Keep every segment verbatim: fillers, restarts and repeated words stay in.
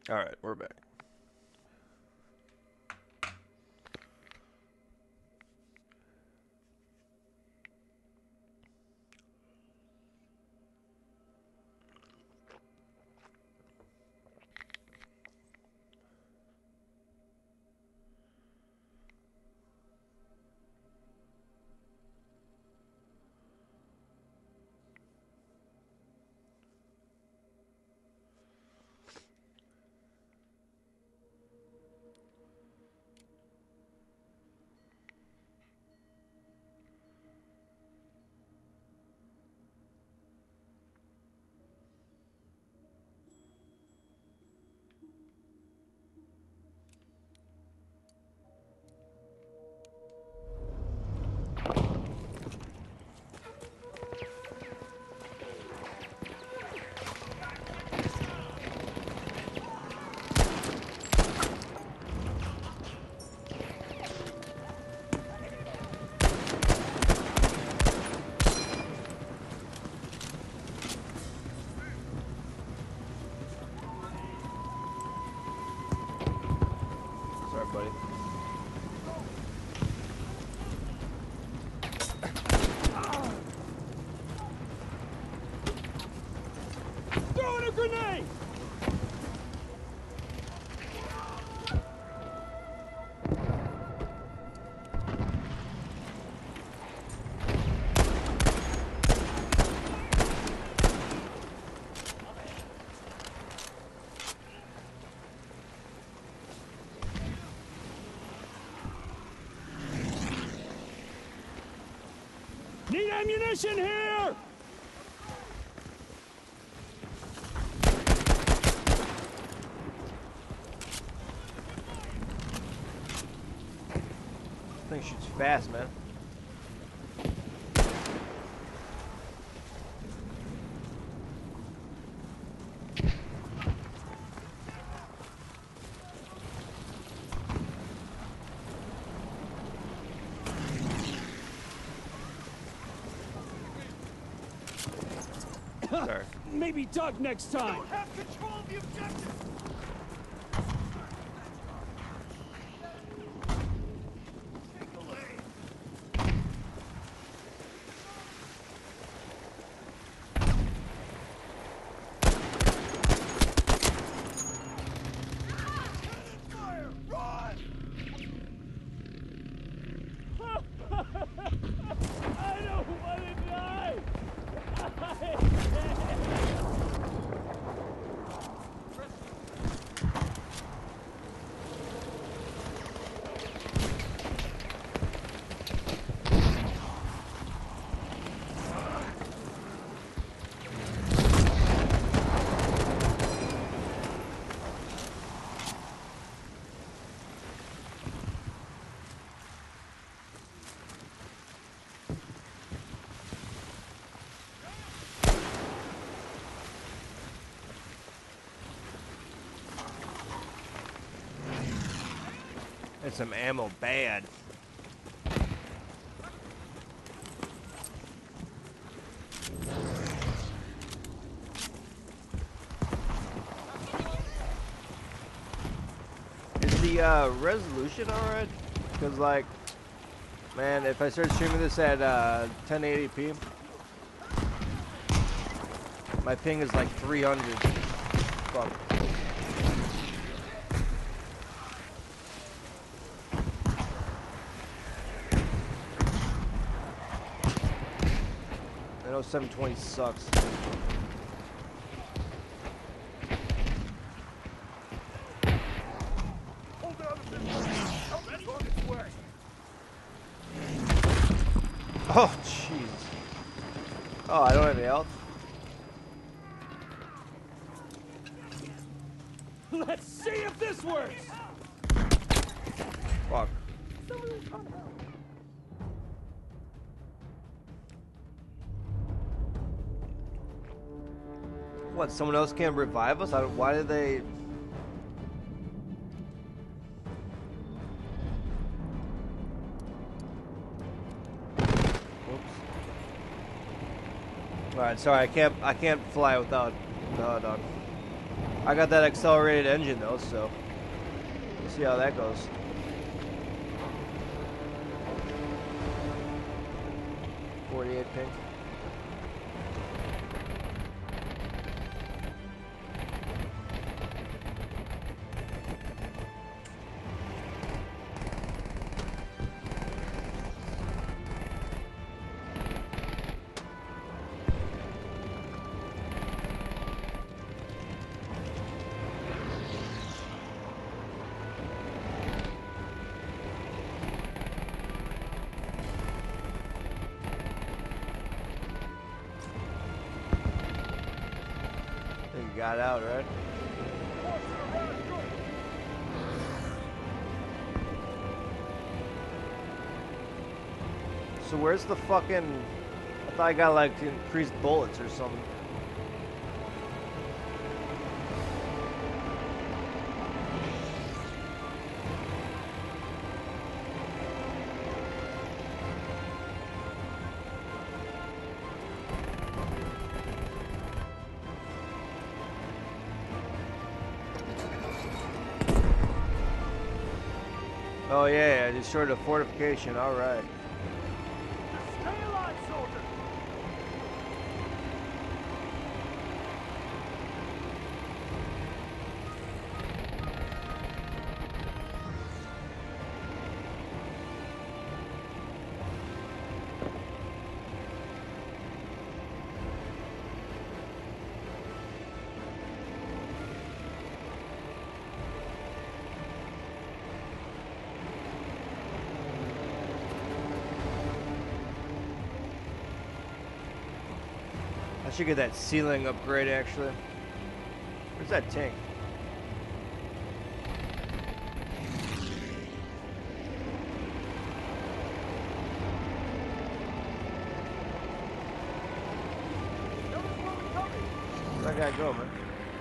Alright, we're back. Sorry, buddy. Throwing a grenade! Need ammunition here! Thing shoots fast, man. Sorry. Maybe Doug next time. Don't have control of the objective. Take the lead. Fire! Run! I don't want to die! It's some ammo bad. Is the uh, resolution alright? Because, like, man, if I start streaming this at uh, ten eighty p, my ping is like three hundred. Fuck. I know seven twenty sucks. Hold on a bit. Help me on its way. Oh, jeez. Oh, I don't have any health. Let's see if this works! Fuck. What, someone else can't revive us? I don't, why did they... Alright, sorry, I can't I can't fly without the H U D on. I got that accelerated engine though, so we'll see how that goes. forty-eight ping. Got out, right? So where's the fucking... I thought I got like increased bullets or something. Oh yeah, yeah, destroyed a fortification, alright. Stay alive, soldier! I should get that ceiling upgrade actually. Where's that tank? Where'd that guy go, man?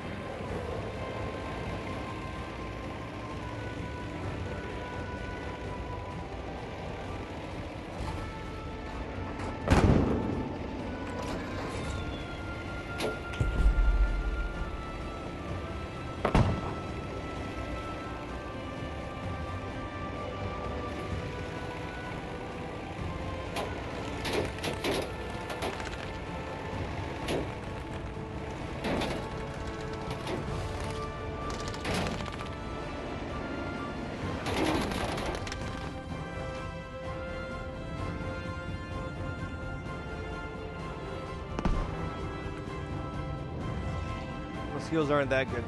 Skills aren't that good.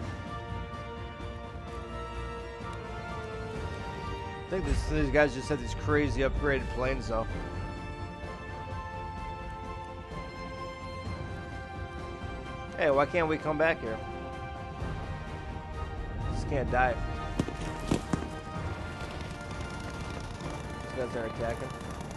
I think this, these guys just had these crazy upgraded planes though. Hey, why can't we come back here? Just can't die. These guys are attacking.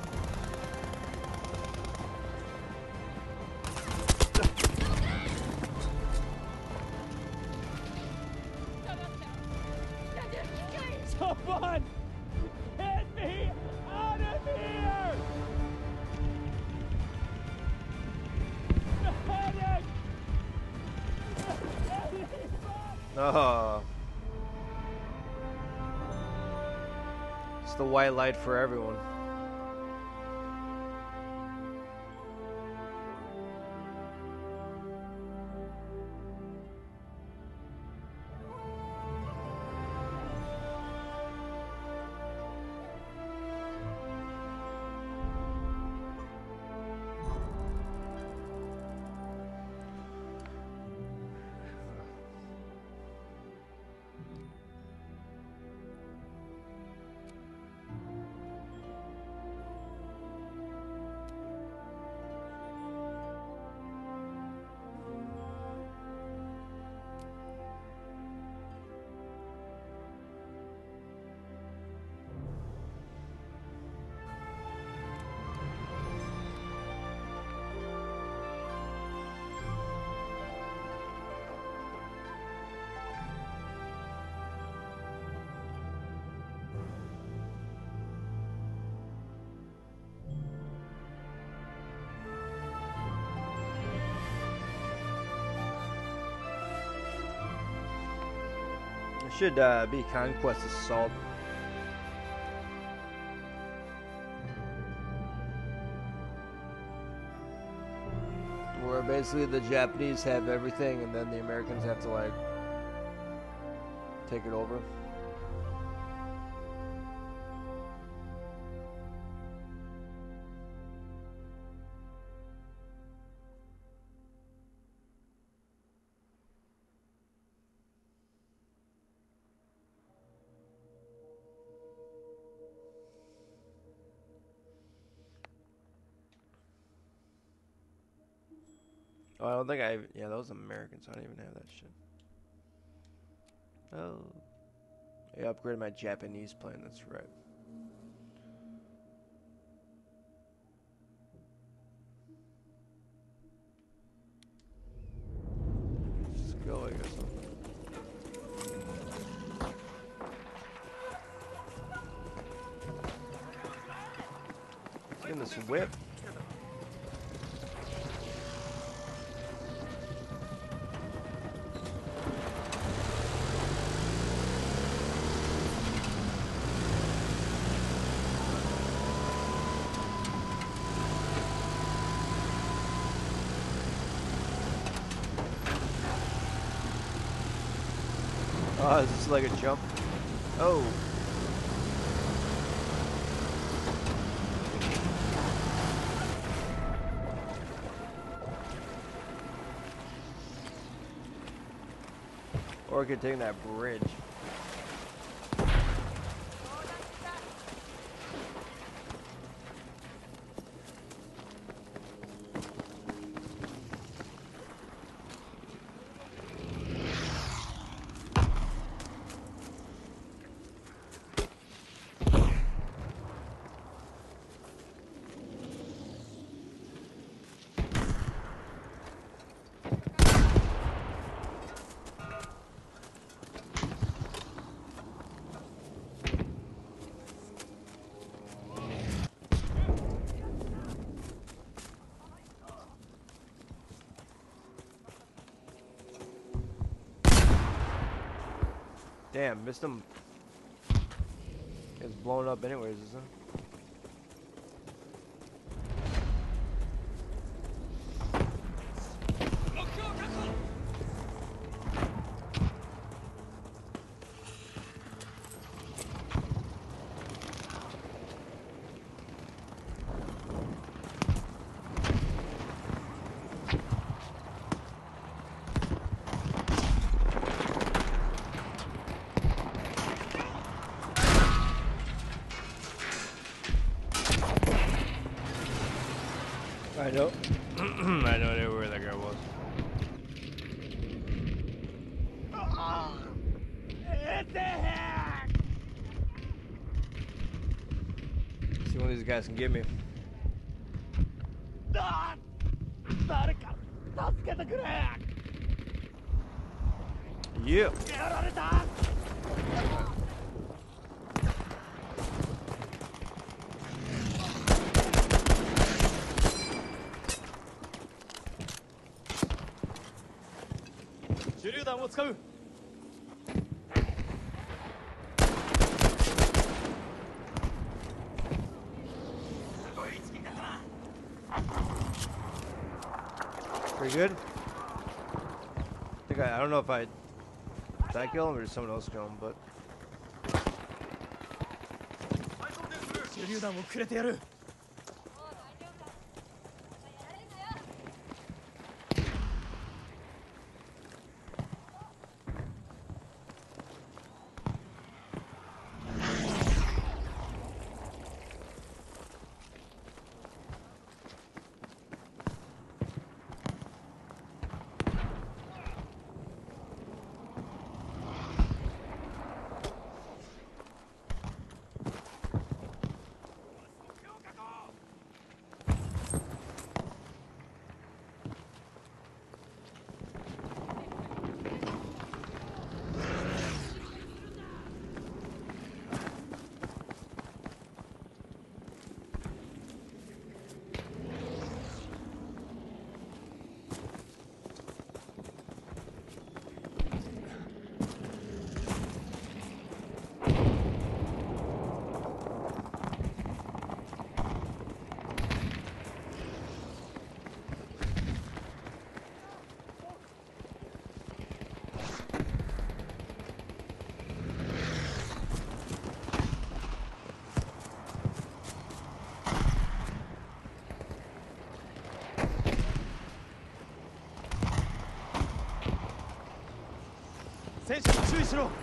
Someone! Get me out of here! Medic! Oh. It's the white light for everyone. Should uh, be Conquest Assault. Where basically the Japanese have everything and then the Americans have to like take it over. Oh, I don't think I... Yeah, those Americans. I don't even have that shit. Oh. I upgraded my Japanese plane. That's right. Just go, I guess. Let's get in this whip. Oh, is this like a jump? Oh. Or we could take that bridge. Damn, missed him. It's blown up anyways, isn't it? I know. I know where that guy was. It's a hack! See one of these guys can get me. Ah! 誰か助けてくれ! Yeah. やられた! Pretty good. I think I, I don't know if I did I kill him or did someone else kill him, but 手榴弾をくれてやる! 戦車に注意しろ。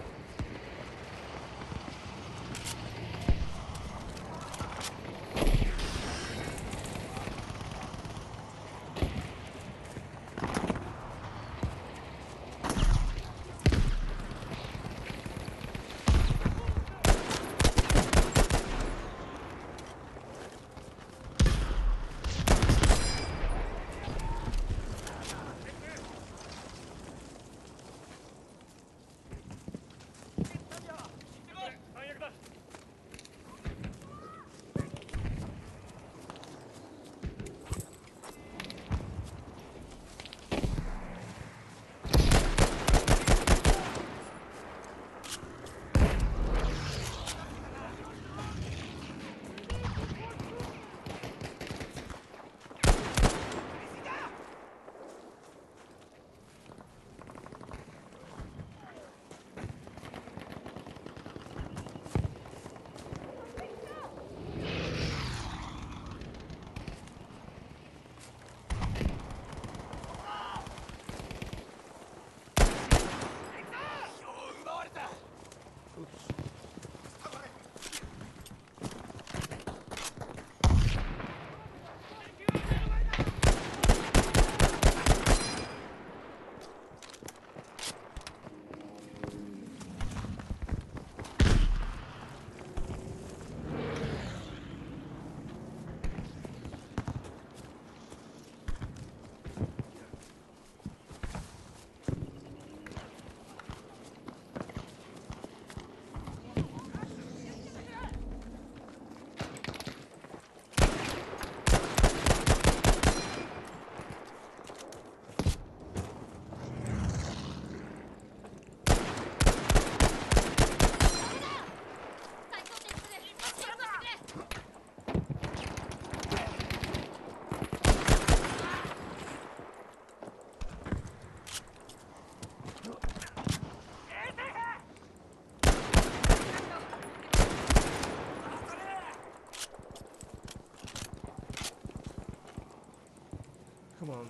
Come on.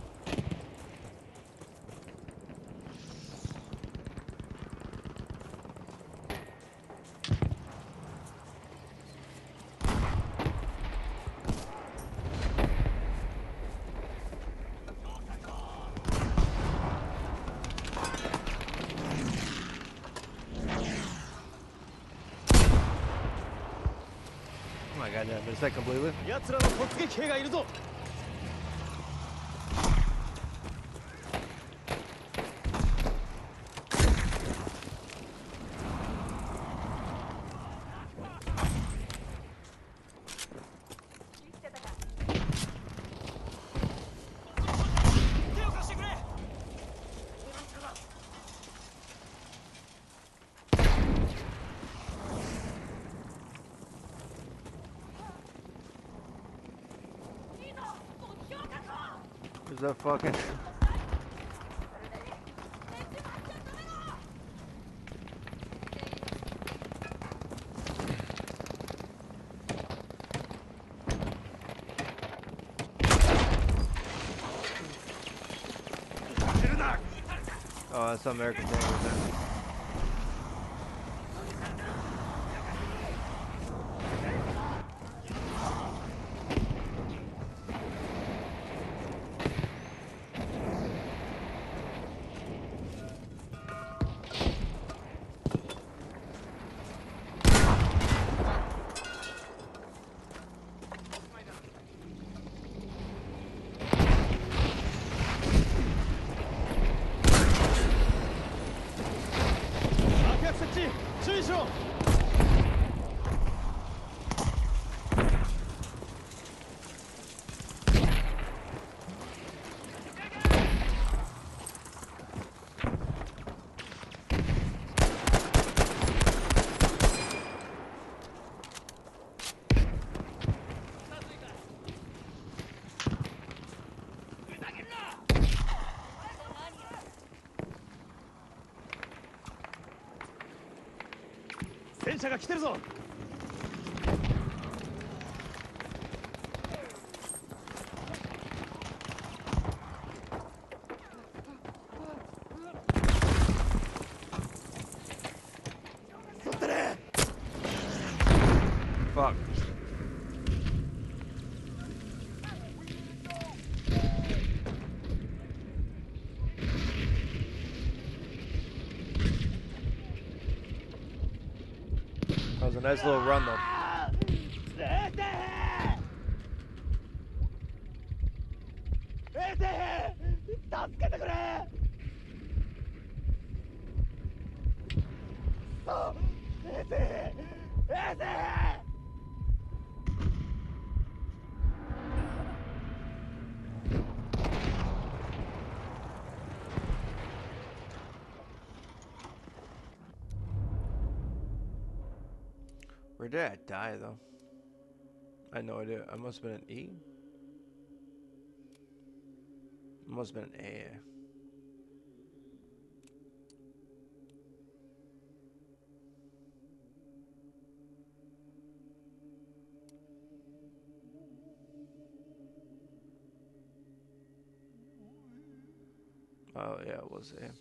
Oh my god, did I miss that completely? 奴らの突撃兵がいるぞ。手を貸してくれ。 Is that fucking... Oh, that's American tank right there. 戦車が来てるぞ。 nice little run though. エテヘエテヘ助けてくれあエテヘエテヘ Where did I die though? I had no idea. I must have been an E. It must have been an A. Oh yeah, it was A.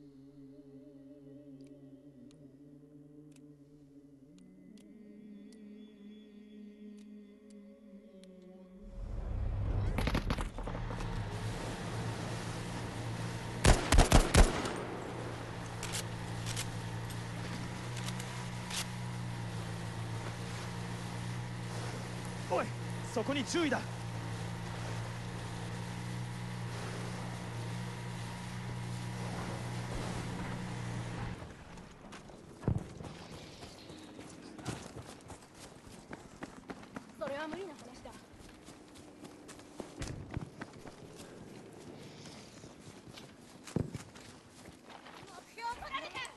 おい、そこに注意だ。 それは無理な話だ。目標取られた。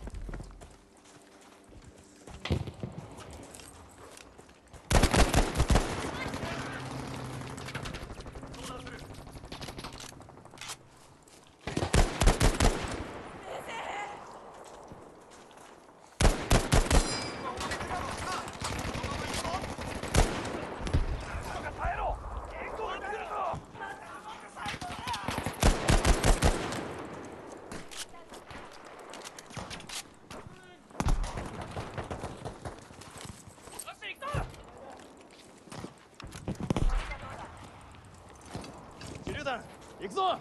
行くぞ。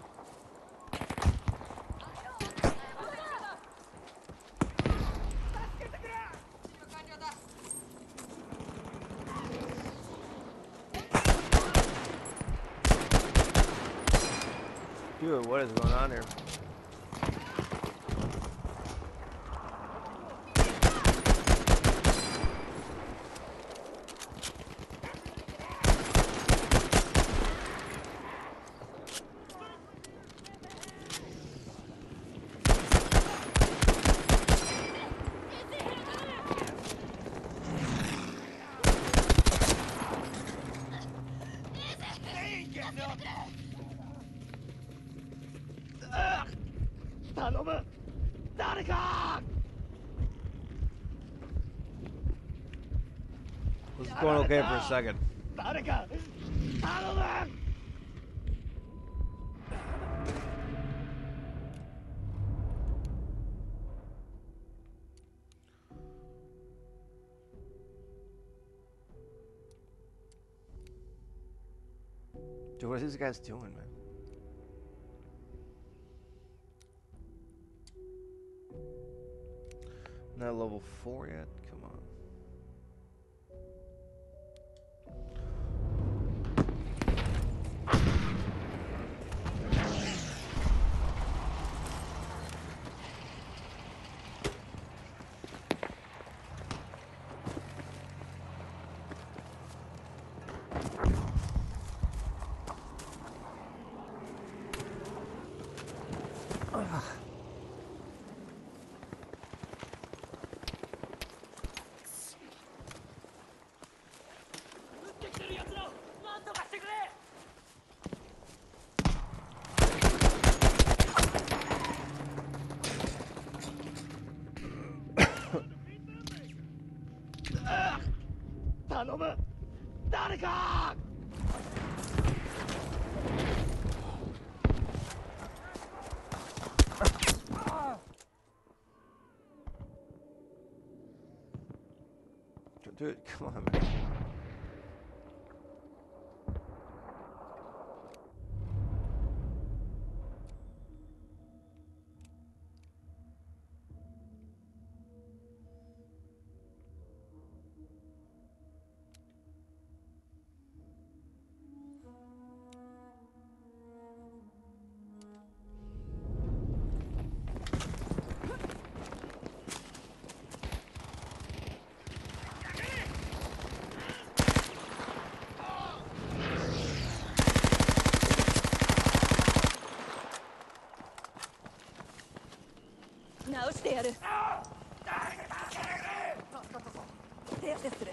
Dude, what is going on here? This is going okay for a second. Dude, what are these guys doing, man? Not level four yet? Come on. Dude, come on, man. やる。手当てする。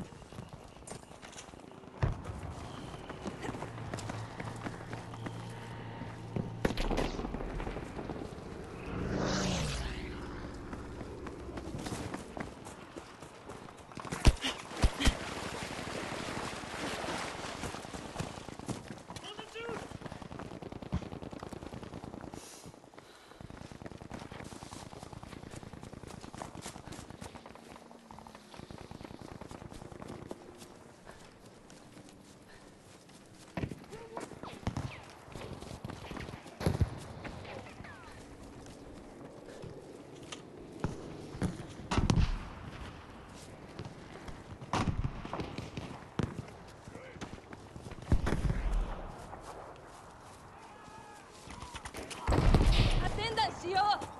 アテンダーしよう。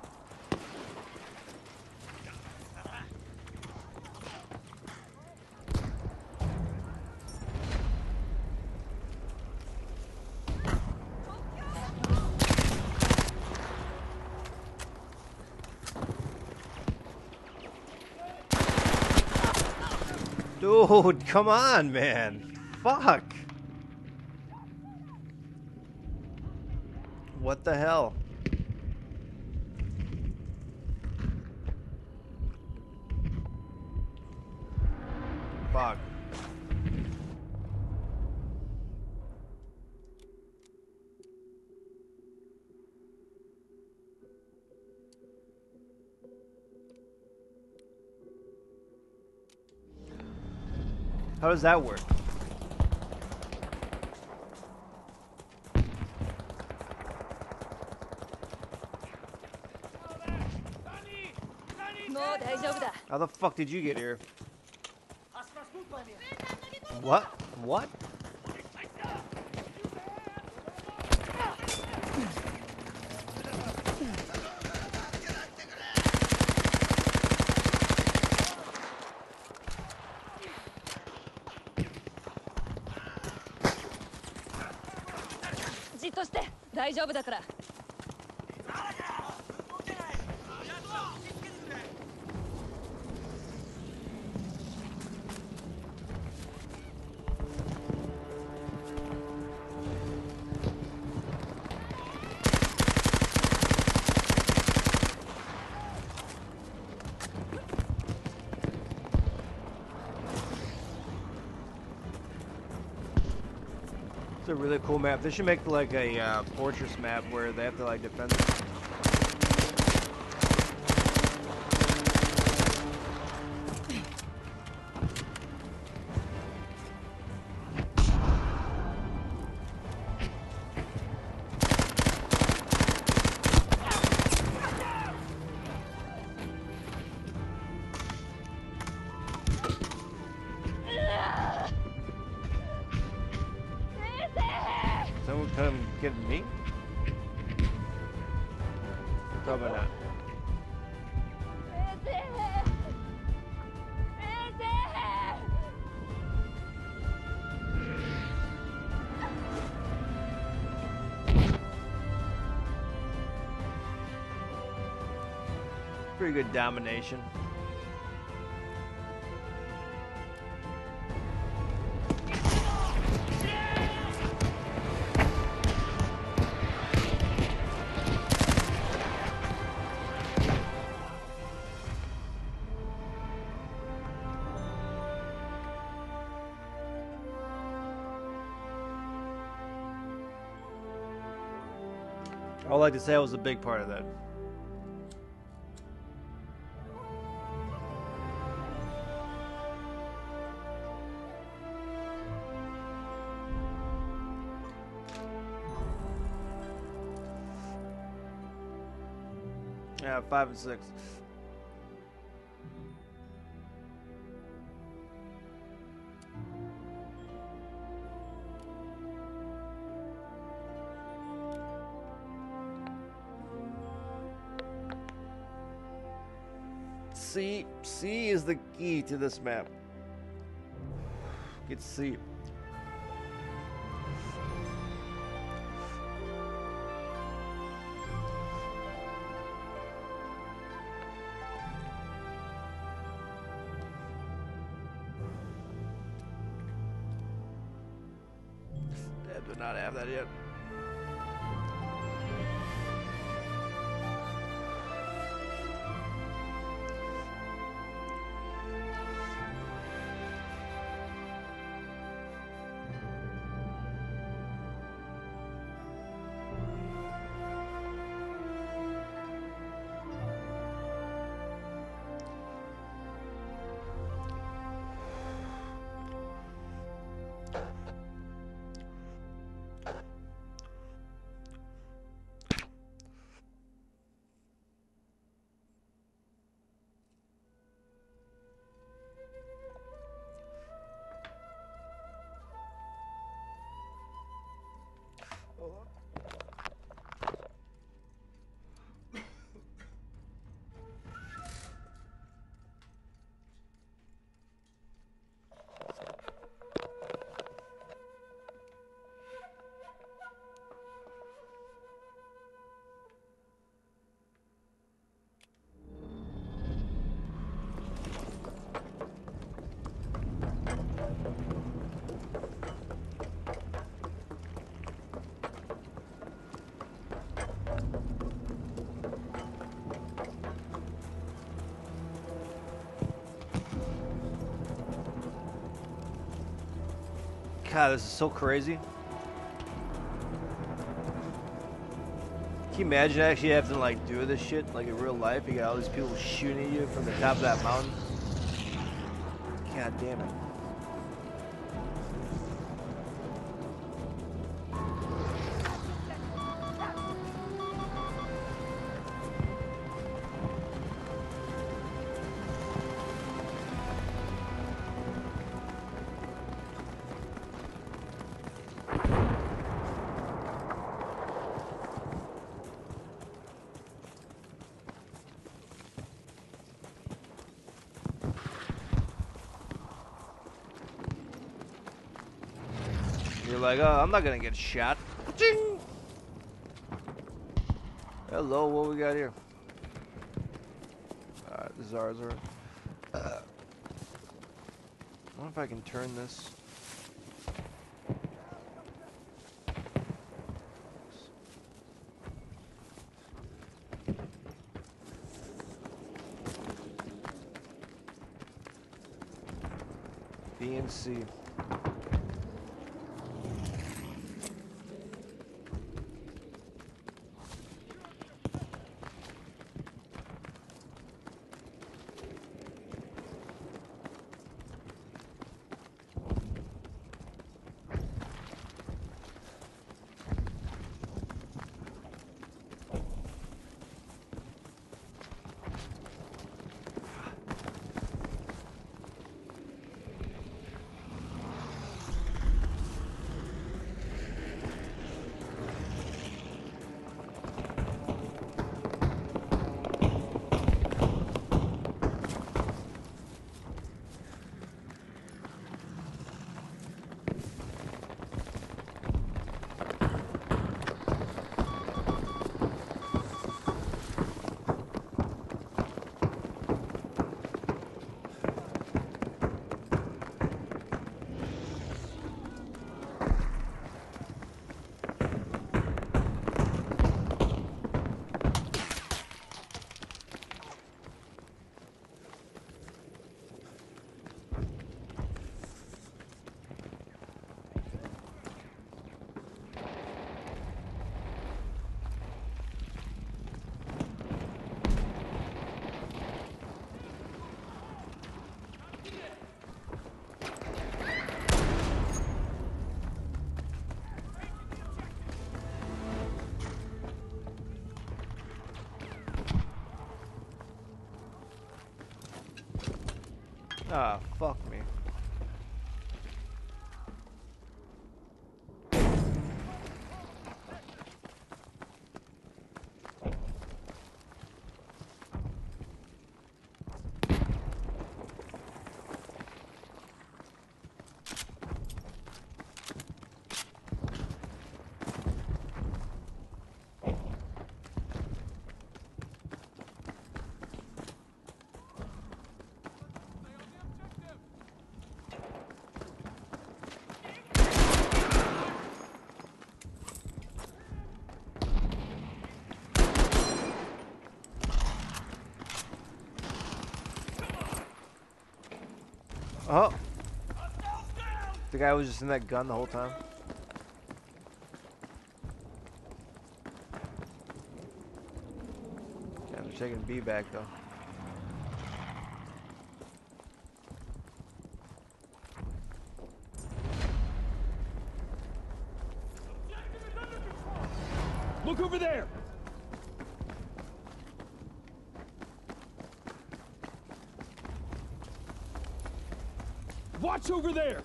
Dude, come on, man. Fuck. What the hell? Fuck. How does that work? How the fuck did you get here? What? What? It's a really cool map. They should make like a uh, fortress map where they have to like defend it. Someone come get me? Probably not. Pretty good domination. I would like to say I was a big part of that. Yeah, five and six. C, C is the key to this map. Get C. do not have that yet. God, this is so crazy. Can you imagine actually having to like do this shit like in real life? You got all these people shooting at you from the top of that mountain. God damn it. You're like, oh, I'm not gonna get shot. Ching! Hello, what we got here? Alright, this is ours. Uh, I wonder if I can turn this. B and C. Ah, fuck me. Oh! The guy was just in that gun the whole time. Yeah, they're taking B back though. Look over there! Watch over there!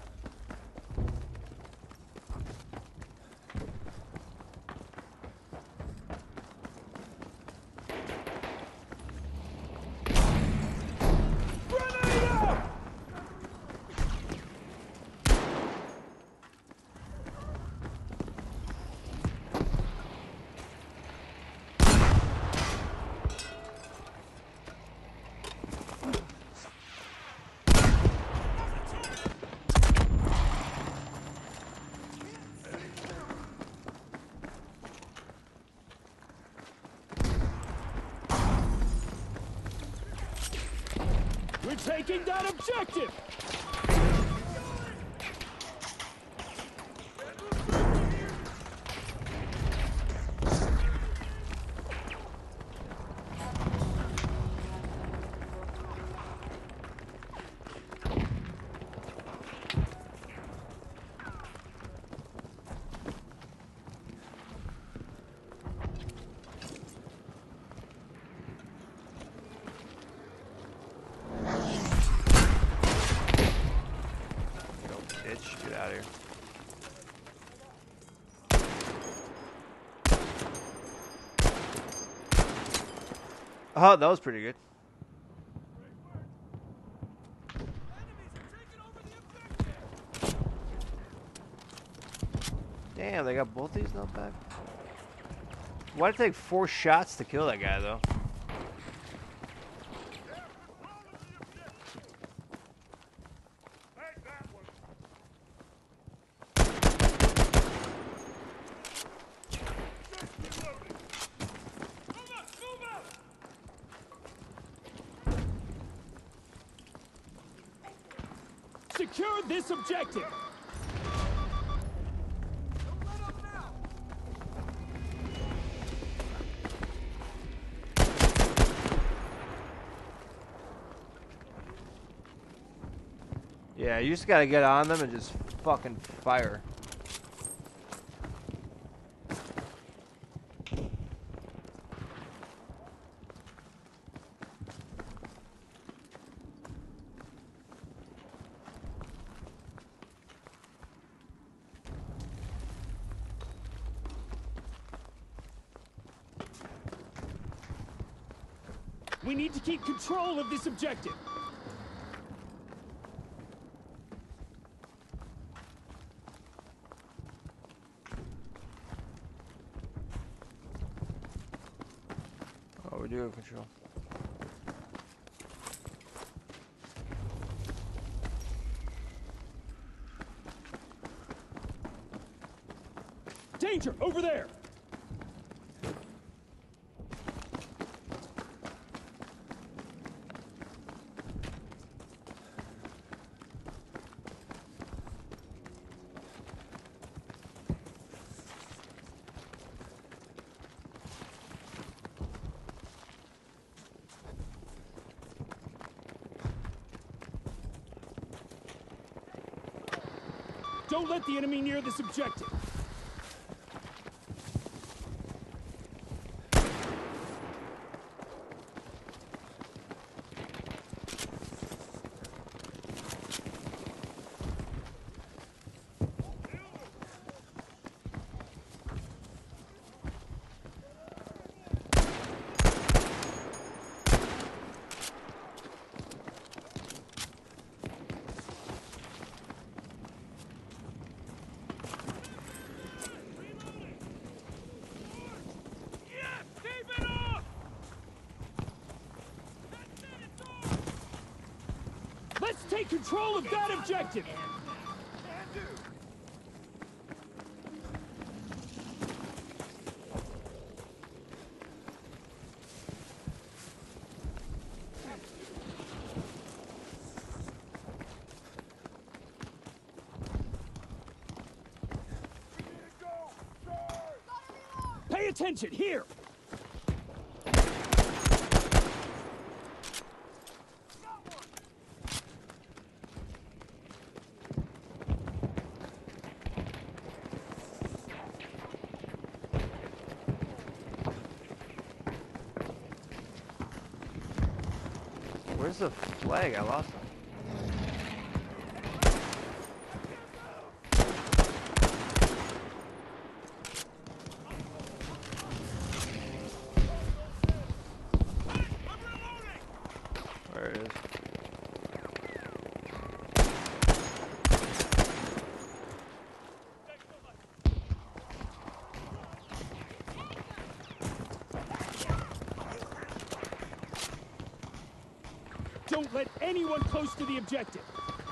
Grenade out! We're taking that objective! Get out of here. Oh, that was pretty good. Damn, they got both these not back. Why'd it take four shots to kill that guy, though? Secure this objective! Yeah, you just gotta get on them and just fucking fire. We need to keep control of this objective. Oh, we do have control. Danger! Over there! Don't let the enemy near this objective. Let's take control of that objective! attention, here! Where's the flag? I lost it. There it is. Don't let anyone close to the objective.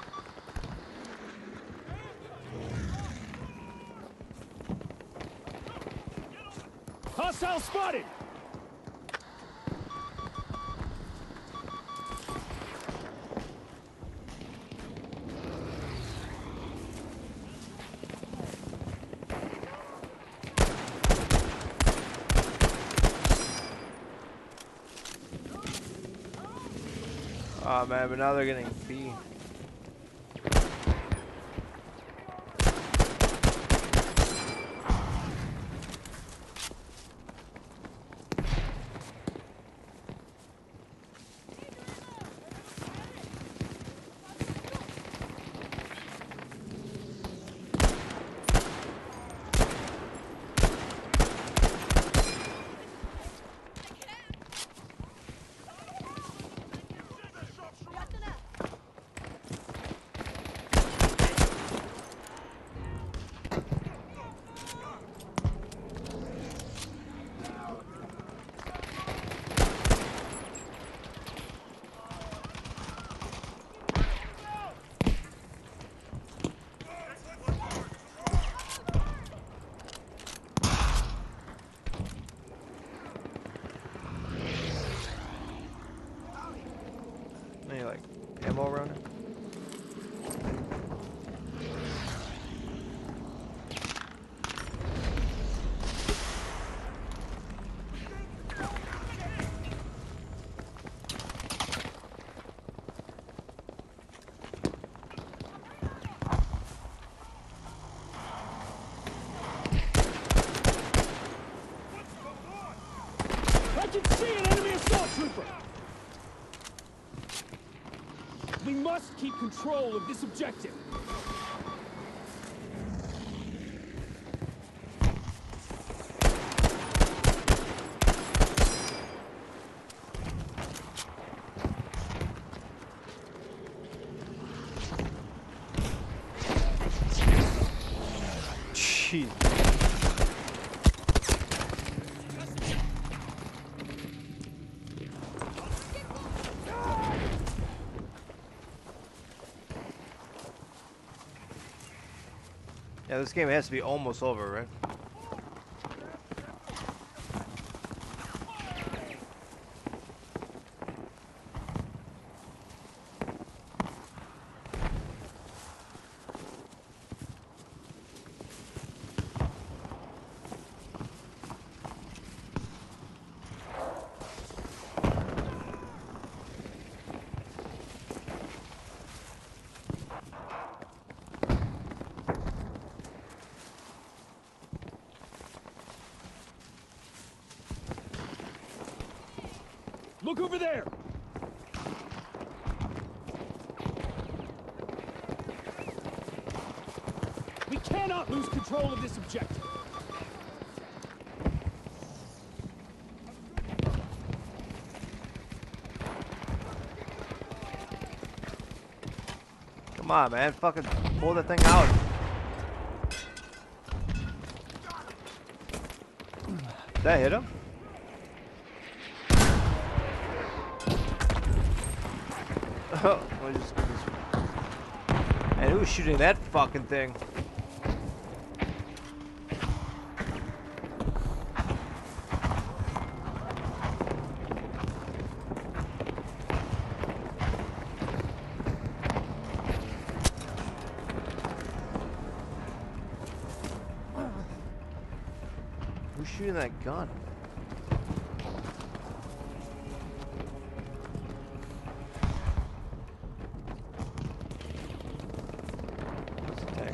Hostile spotted! Oh man, but now they're getting B. Any like ammo around it? I can see an enemy assault trooper! We must keep control of this objective. Jeez. Yeah, this game has to be almost over, right? Look over there! We cannot lose control of this objective. Come on, man. Fucking pull that thing out. Did that hit him? Oh, well, just, just... And who was shooting that fucking thing? Who's shooting shooting that gun? Let's attack.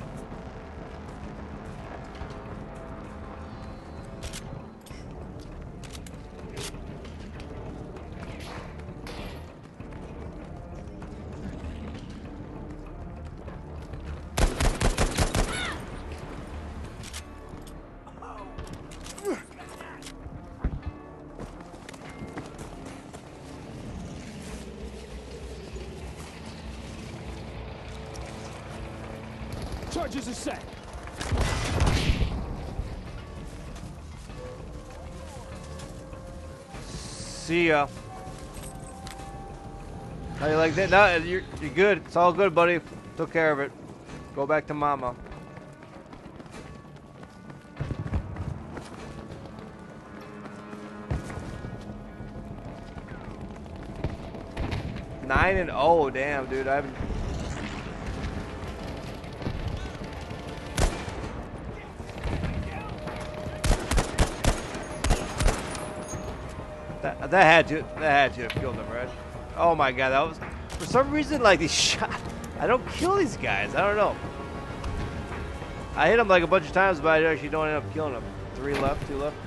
Charges are set. See ya. How you like that? No, you're, you're good. It's all good, buddy. Took care of it. Go back to mama. Nine and oh, damn, dude. I haven't. That, that had to that had to have killed him, right? Oh my god, that was for some reason like these shot. I don't kill these guys. I don't know. I hit them like a bunch of times, but I actually don't end up killing them. Three left, two left.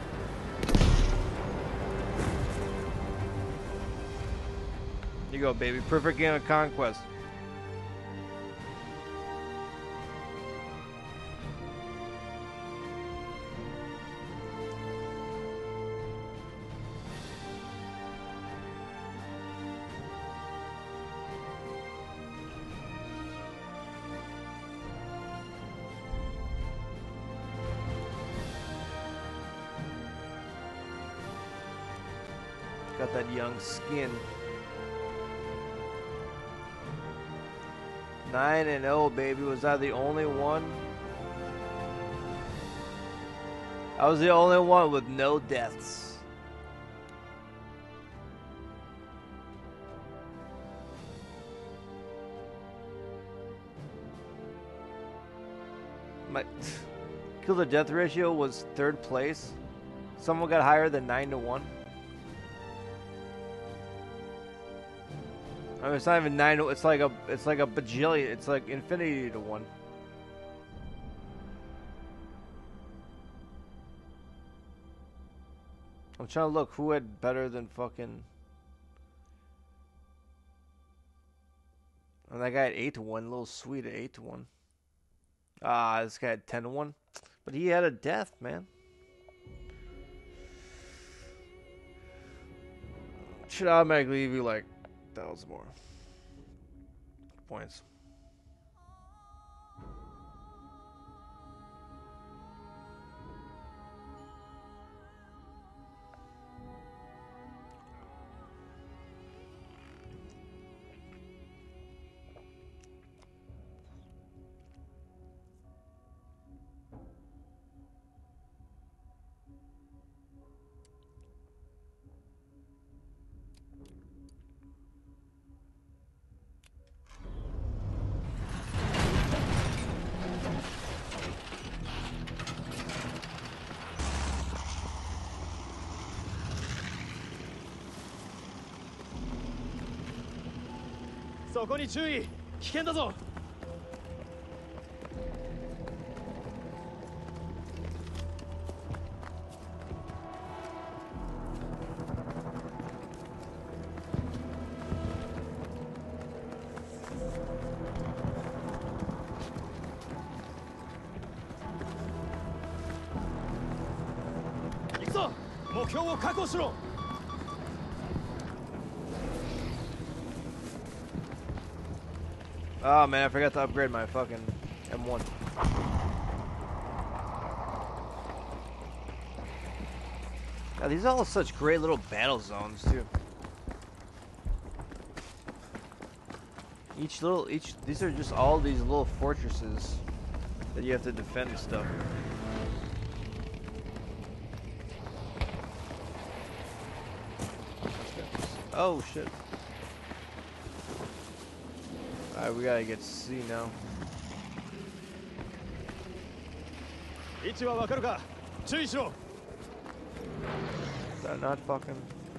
Here you go, baby. Perfect game of Conquest. Got that young skin. Nine and oh, baby. Was I the only one? I was the only one with no deaths. My kill to death ratio was third place. Someone got higher than nine to one. I mean, it's not even nine. It's like a. It's like a bajillion. It's like infinity to one. I'm trying to look who had better than fucking. And that guy had eight to one. Little sweet at eight to one. Ah, this guy had ten to one, but he had a death, man. Should automatically be like. Thousand more points. そこに注意。危険だぞ。行くぞ。目標を確保しろ。 Oh man, I forgot to upgrade my fucking M one. God, these are all such great little battle zones too. Each little, each, these are just all these little fortresses that you have to defend and stuff. Oh shit. Alright, we gotta get C now. 位置はわかるか？注意しろ。 that not fucking...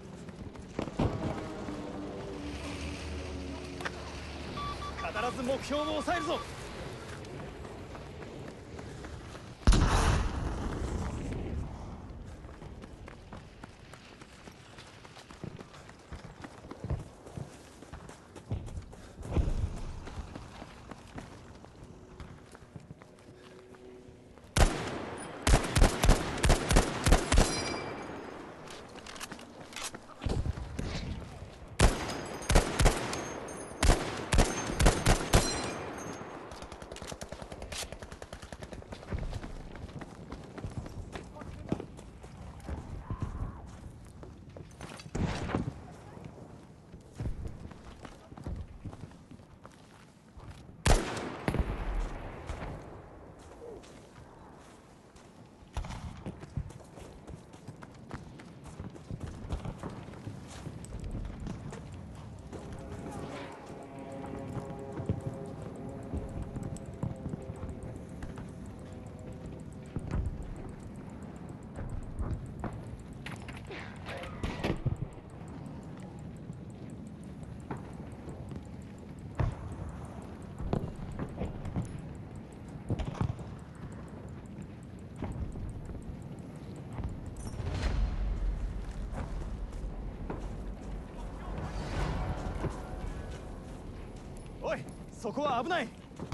そこは危ない。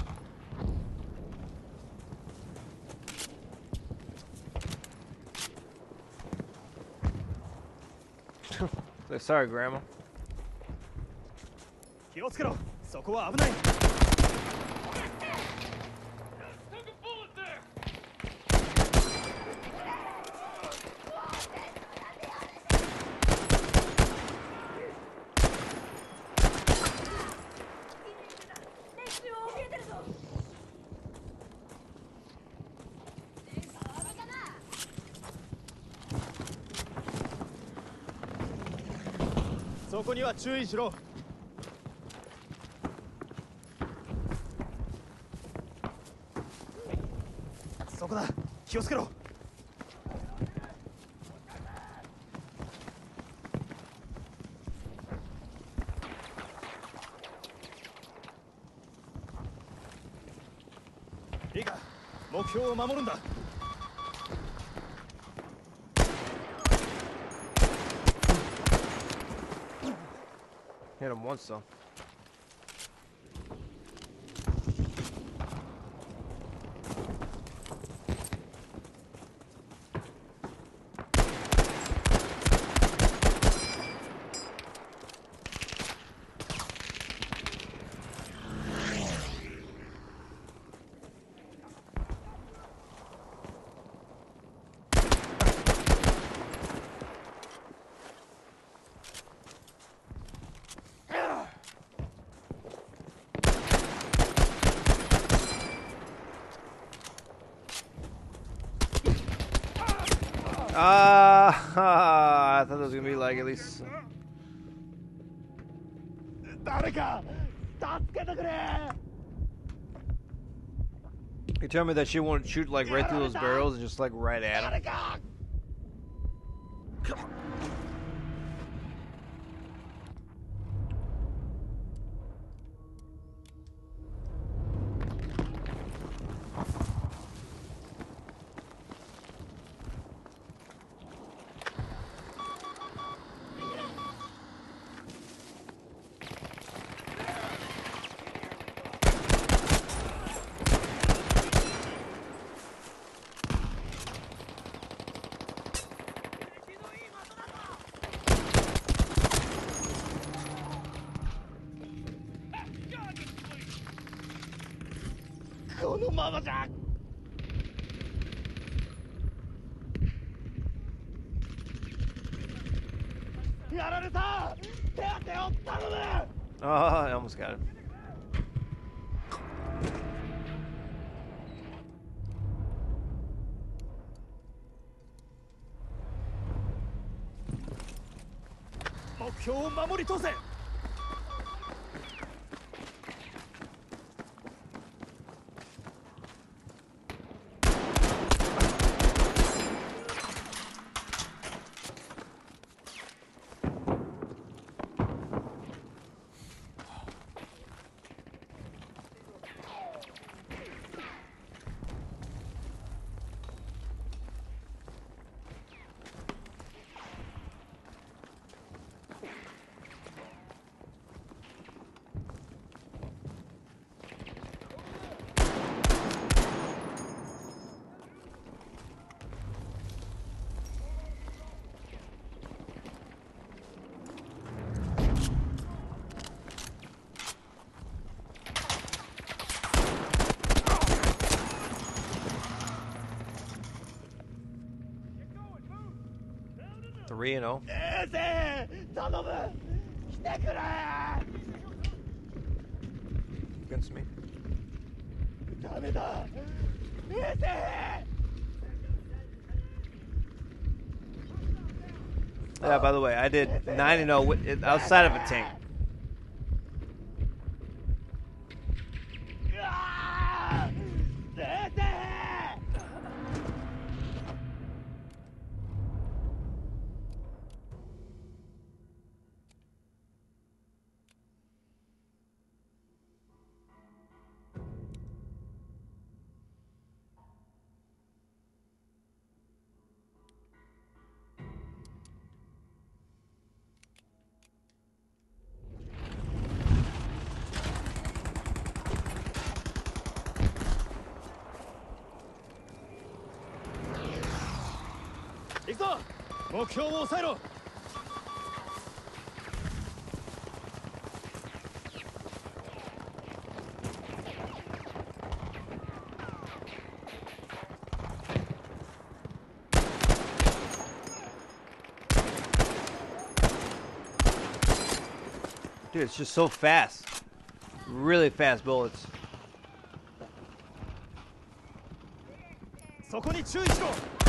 Sorry, Grandma. 気をつけろ。そこは危ない。 そこには注意しろ。そこだ。気をつけろ。いいか、目標を守るんだ。 Hit him once though. Ah, I thought there was gonna be like at least. You tell me that she won't shoot like right through those barrels and just like right at him. Oh, I almost got him. Three and oh. 先生頼む来てくれ Against me. ダメだ先生 Yeah, by the way, I did nine and oh outside of a tank. うわー先生 行くぞ目標を抑えろ Dude, it's just so fast. Really fast bullets. そこに注意しろ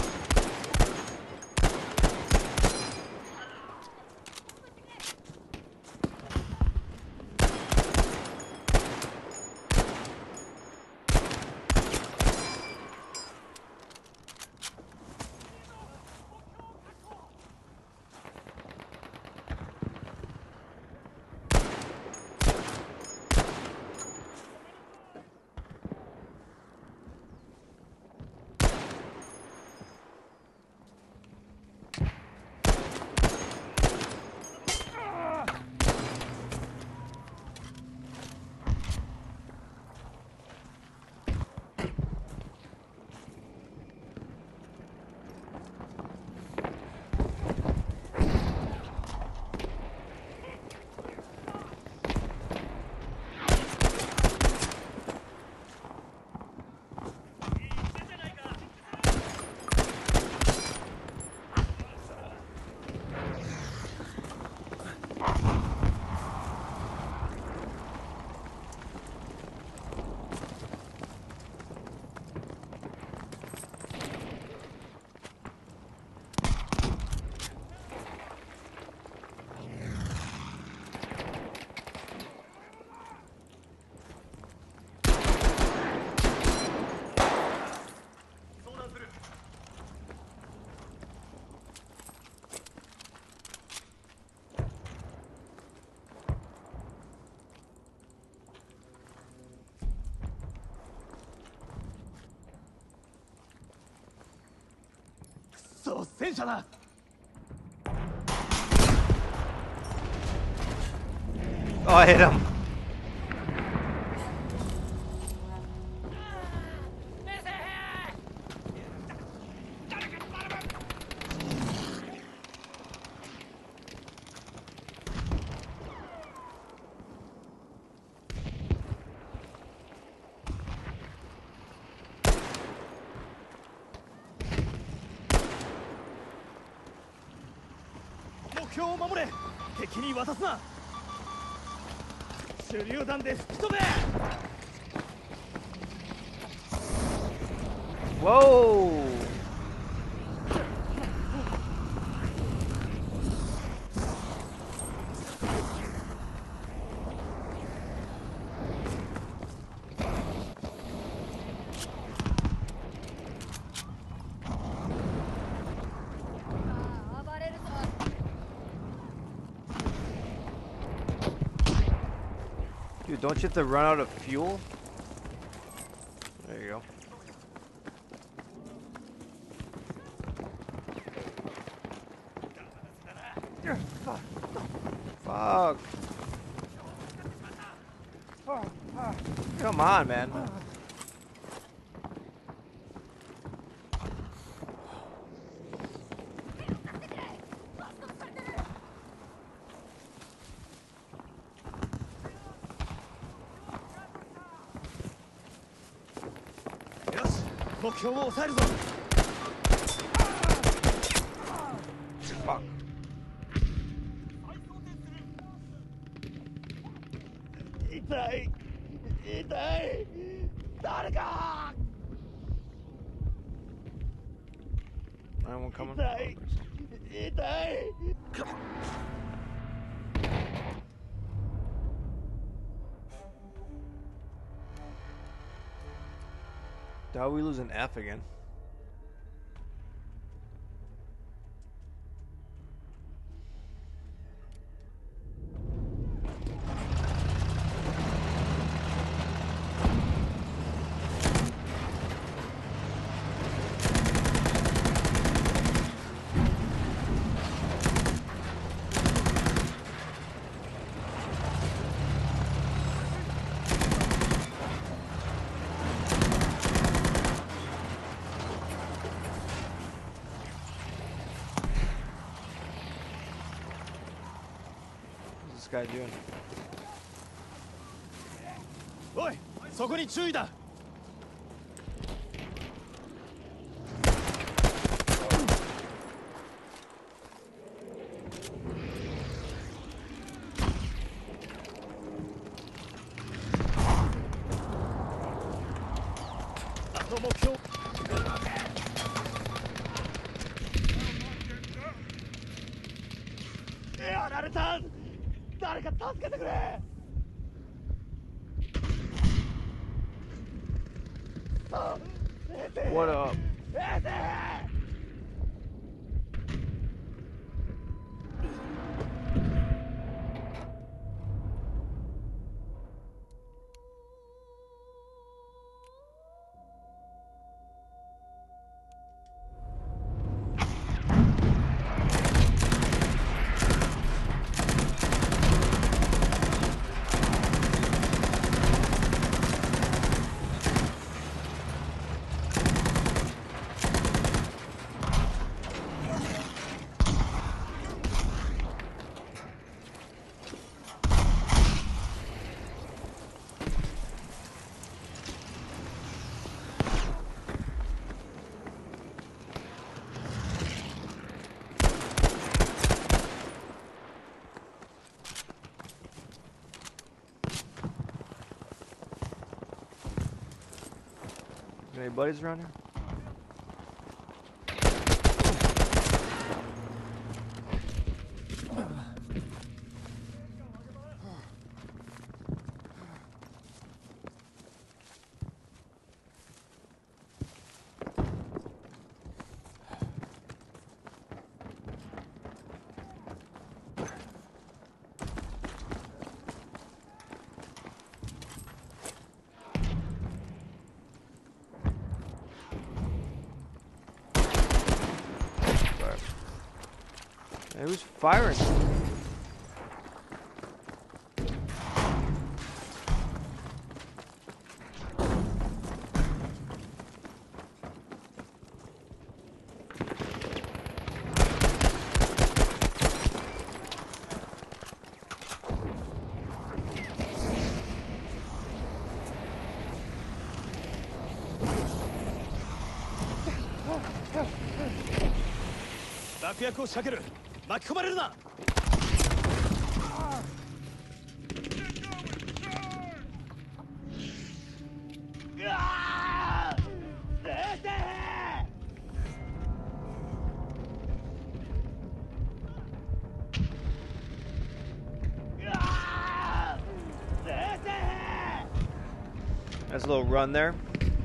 そう戦車だ Oh, I hit him. Whoa! Dude, don't you have to run out of fuel? There you go. Fuck. Come on, man. Fuck. Itai! Itai! Darega! Anyone coming? Itai! Itai! How are we losing F again? What's this guy doing? おい、そこに注意だ。あと目標。 やられた！誰か助けてくれ！ What up? Any buddies around here? Hey, who's firing? 爆薬を仕掛ける。巻き込まれるな。 Nice little run there.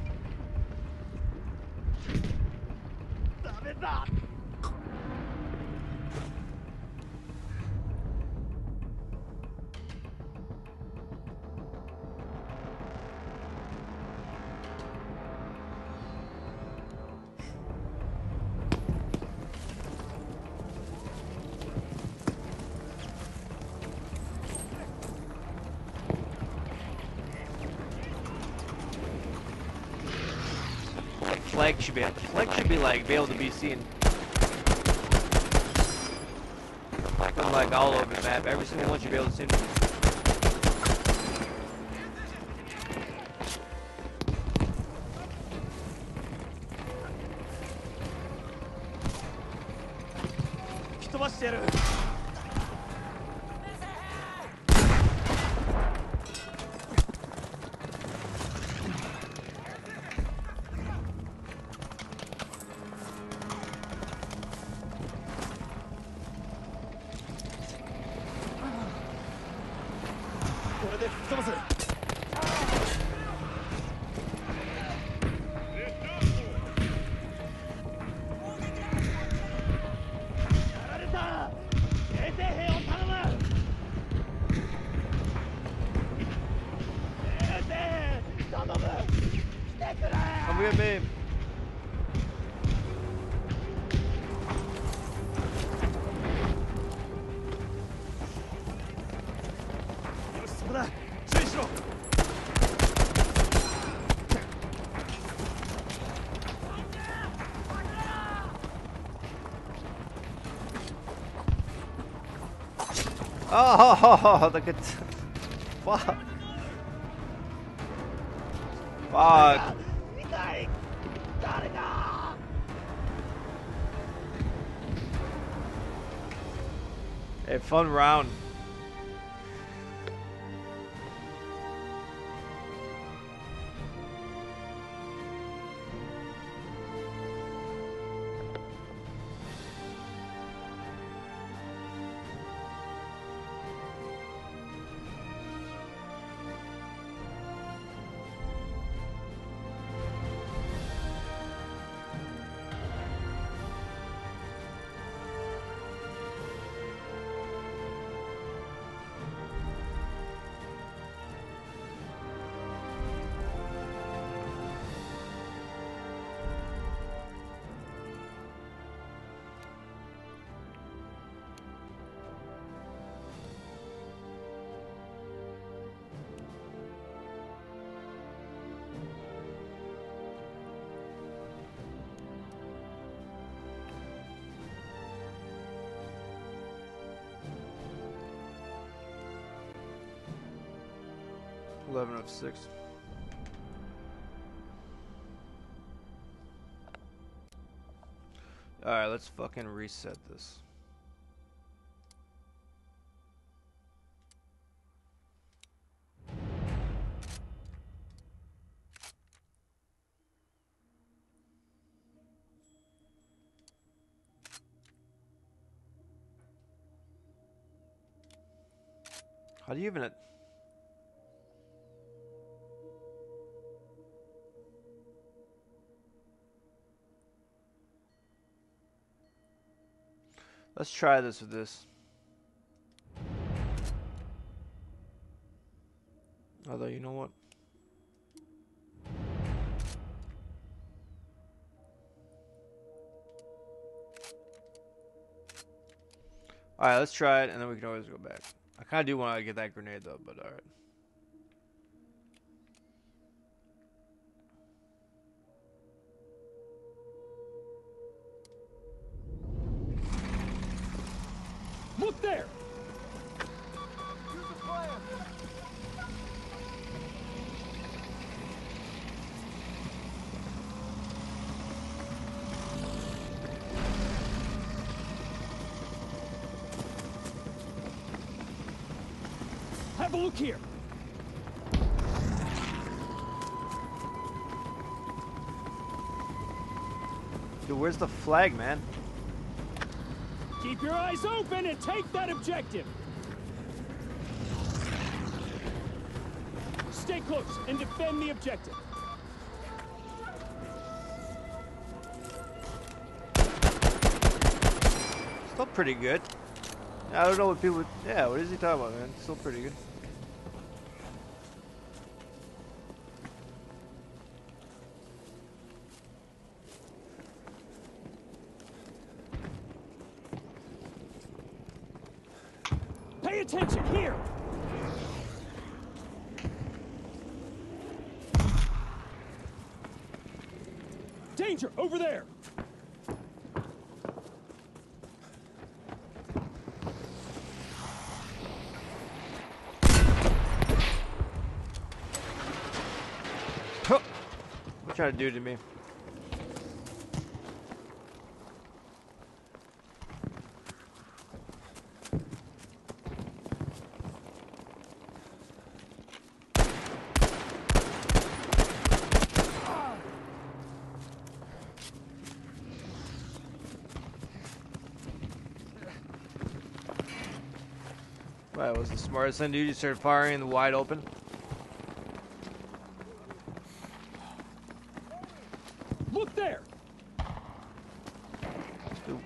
Flag should be flag should be like be able to be seen from like all over the map. Every single one should be able to see. 飛ばしてやる。これで吹き飛ばす。 Come get me. Oh, look at fuck. Fuck. Hey, fun round. eleven of six. Alright, let's fucking reset this. How do you even... Let's try this with this. Although, you know what? Alright, let's try it, and then we can always go back. I kind of do want to get that grenade, though, but alright. Look there! Use the fire. Have a look here! Dude, where's the flag, man? Keep your eyes open and take that objective! Stay close and defend the objective. Still pretty good. I don't know what people... Yeah, what is he talking about, man? Still pretty good. Pay attention, here! Danger, over there! What you trying to do to me? That was the smartest thing to do. You started firing in the wide open. Look there! Ooh.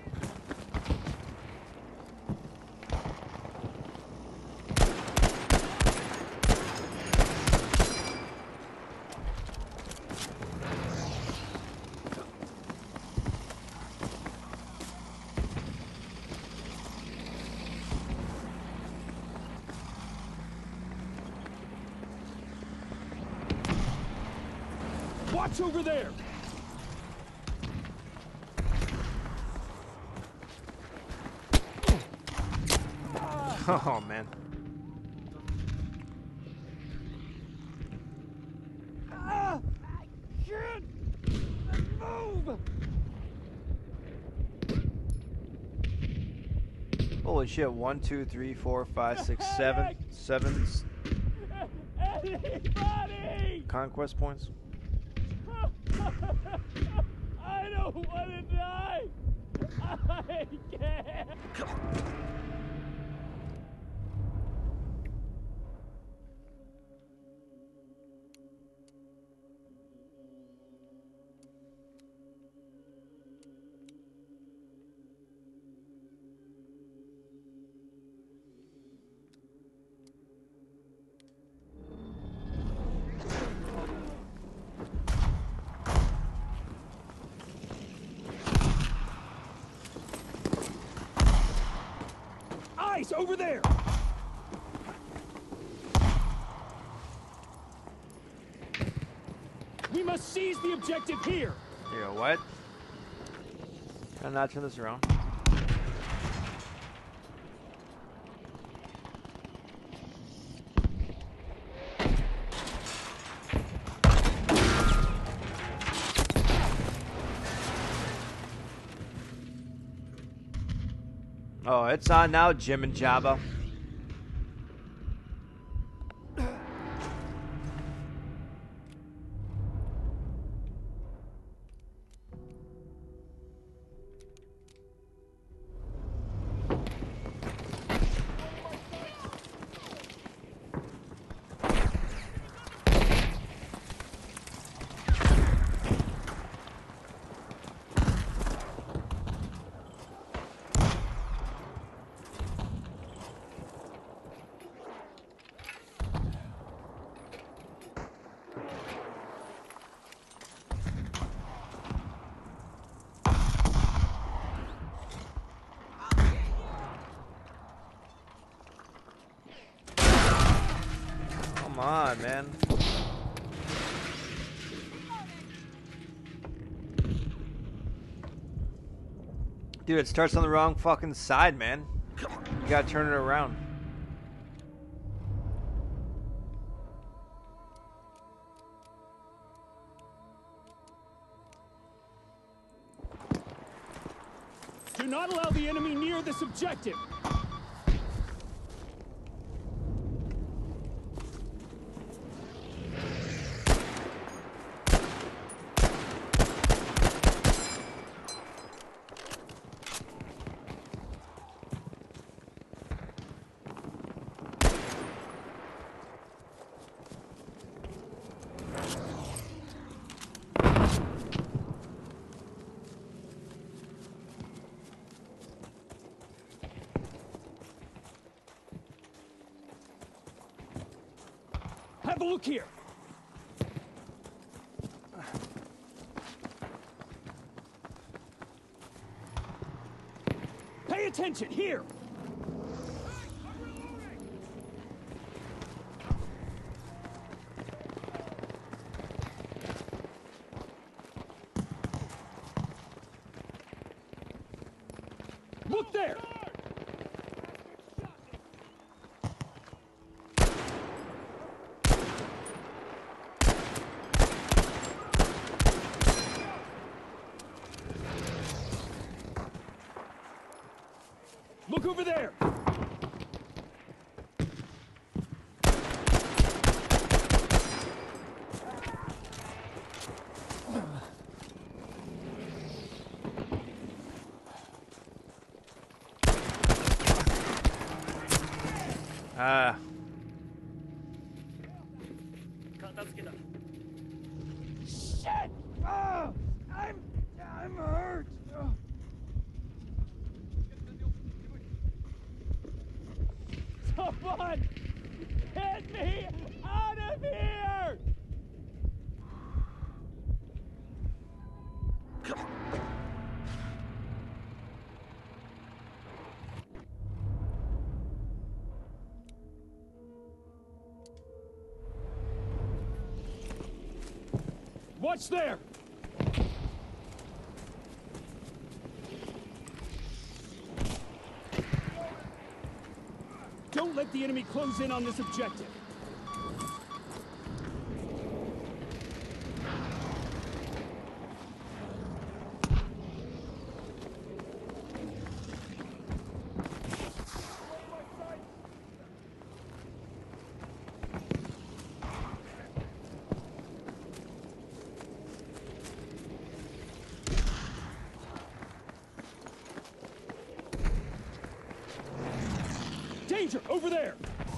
Watch over there! Oh man. Ah! I can't move! Holy shit, one, two, three, four, five, six, seven, seven Anybody! conquest points. I don't want to die! I can't! Over there! We must seize the objective here! Here, what? Can I not turn this around? Oh, it's on now, Jim and Jabba. Come on, man. Dude, it starts on the wrong fucking side, man. You gotta turn it around. Do not allow the enemy near this objective! Have a look here! Pay attention, here! Look there! Look over there! Ah. Shit! Oh, I'm I'm hurt. Oh. Someone get me out of here! Watch there! Don't let the enemy close in on this objective. Danger! Over there!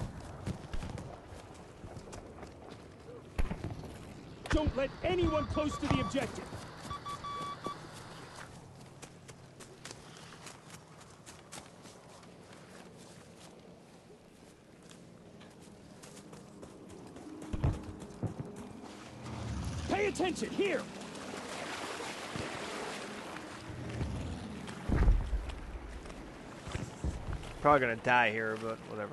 Don't let anyone close to the objective. Pay attention! Here! Probably gonna die here, but whatever.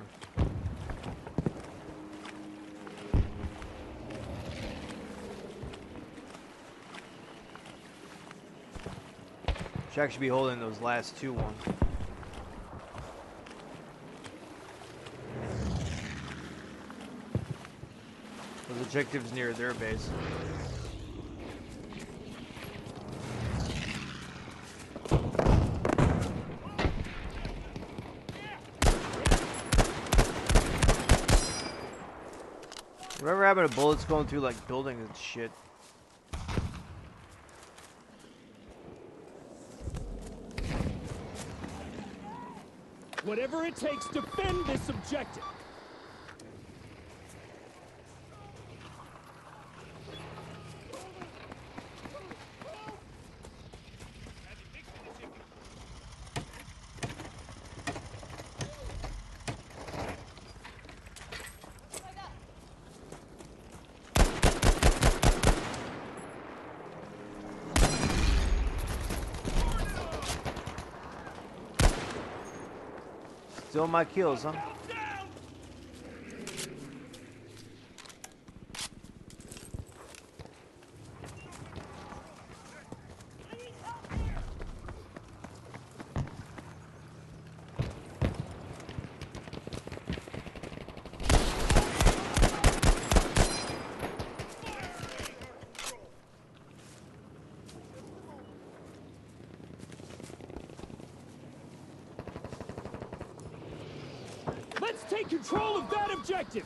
Should actually be holding those last two ones. Those objectives near their base. Whatever happened to bullets going through like buildings and shit? Whatever it takes, defend this objective. Still my kills, huh? Let's take control of that objective!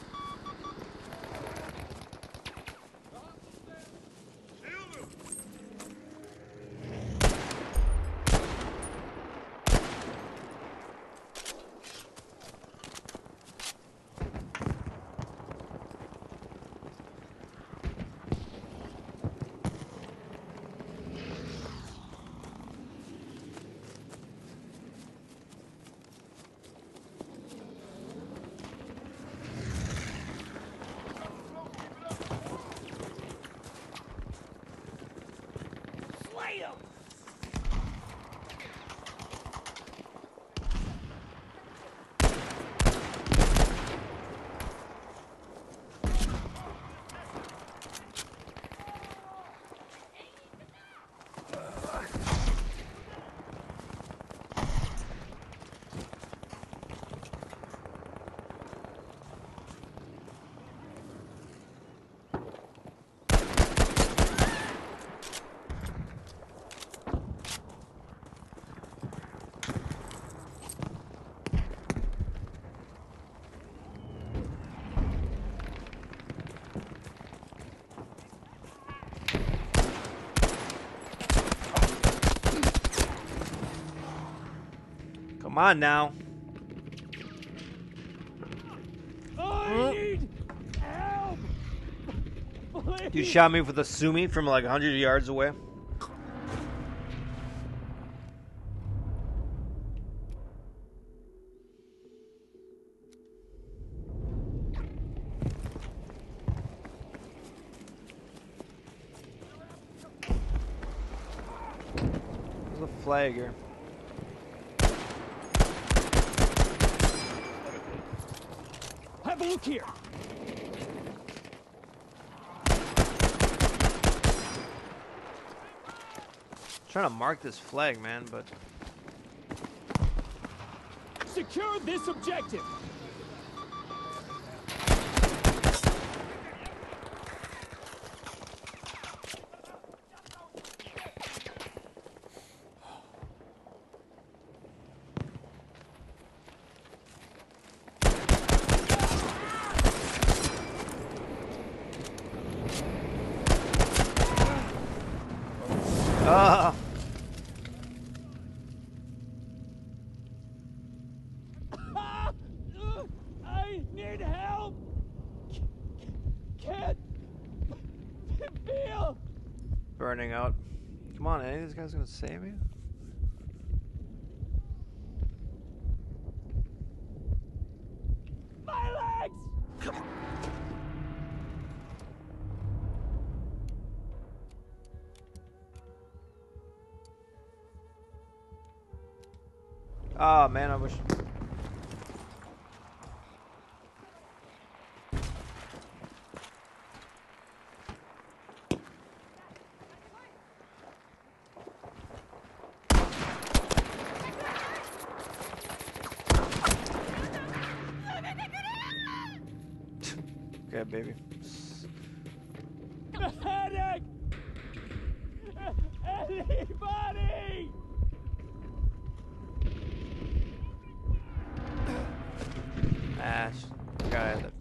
Come on now. You shot me with a Sumi from like a hundred yards away. There's a flag here. Have a look here. Trying to mark this flag, man, but Secure this objective. ah. I need help. Can't feel. Burning out. Come on, any of these guys gonna save me? My legs. Oh man, I wish. Okay, baby. Medic! Anybody! Ash. Got it.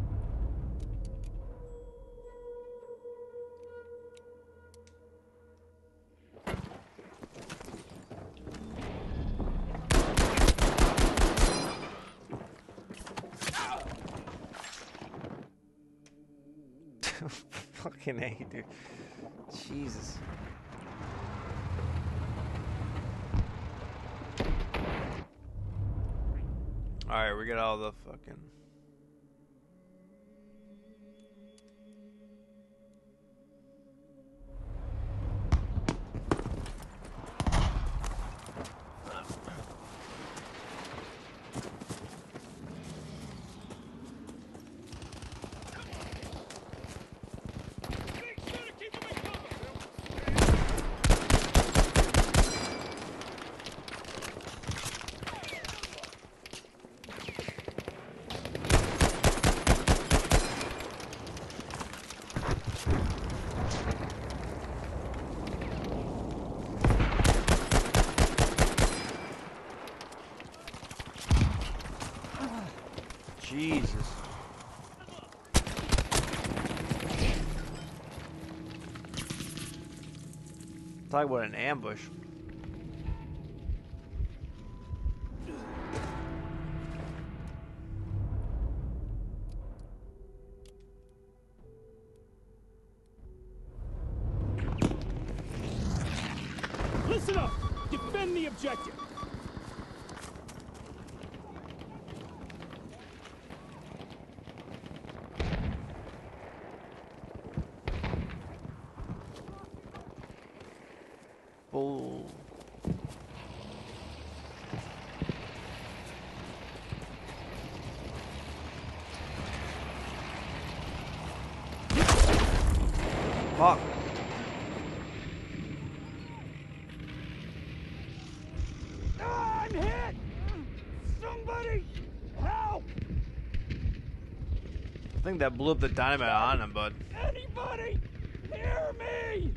Fucking A, dude. Jesus. Alright, we got all the fucking... Jesus. Talk about an ambush. Listen up! Defend the objective! Bull. Fuck. I'm hit! Somebody help! I think that blew up the dynamite on him, bud. Anybody hear me?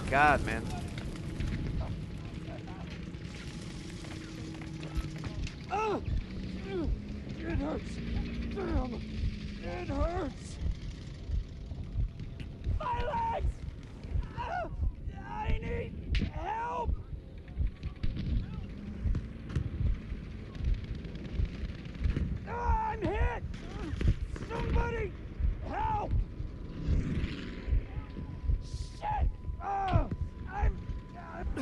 God, man. Uh, it hurts. Damn. It hurts. My legs! Uh, I need help! I'm hit! Somebody help! Shit! Oh, I'm... Uh,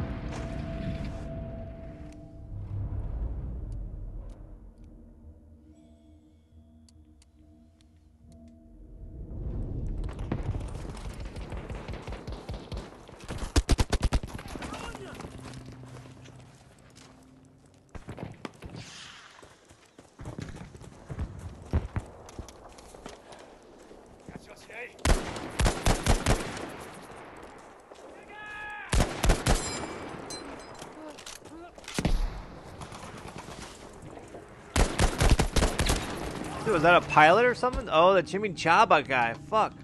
Dude, was that a pilot or something? Oh, the Chimichaba guy. Fuck.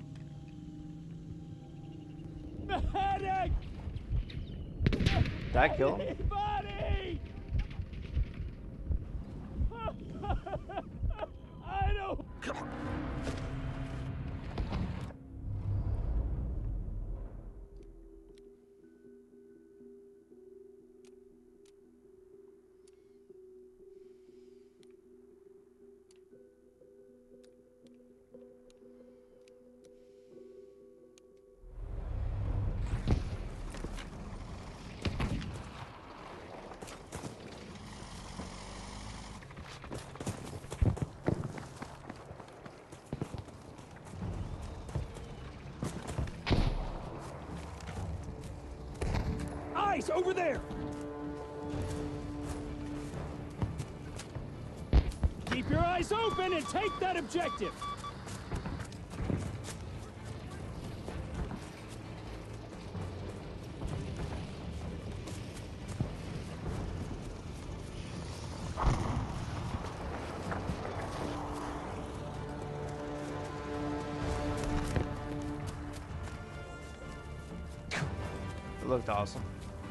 medic! Did I kill him? Anybody! I don't... Eyes over there! Keep your eyes open and take that objective! It looked awesome.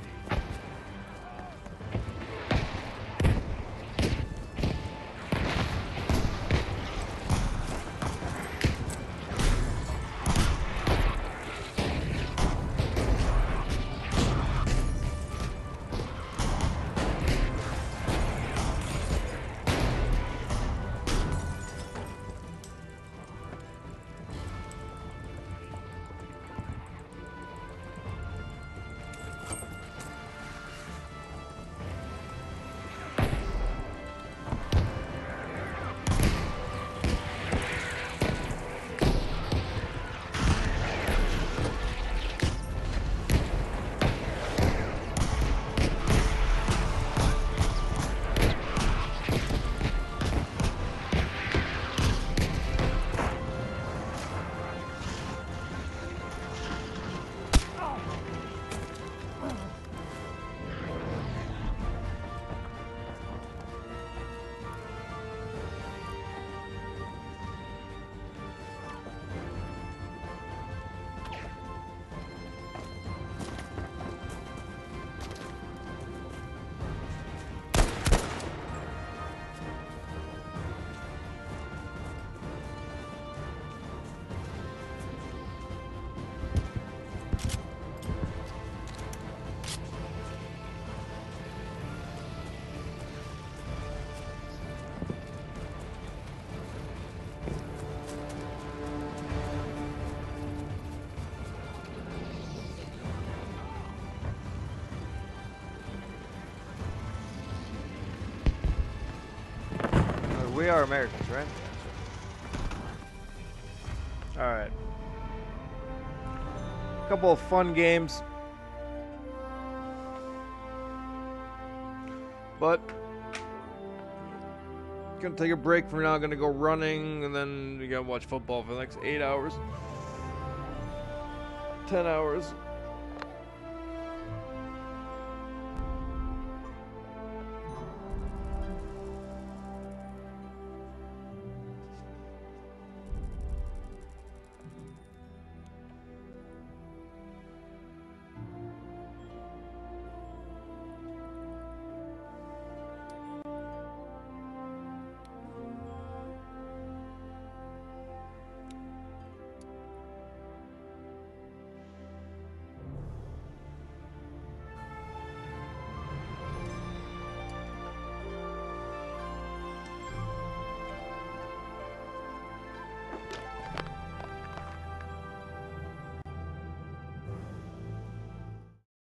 We are Americans, right? Alright. Couple of fun games. But gonna take a break for now, gonna go running, and then we gotta watch football for the next eight hours. Ten hours.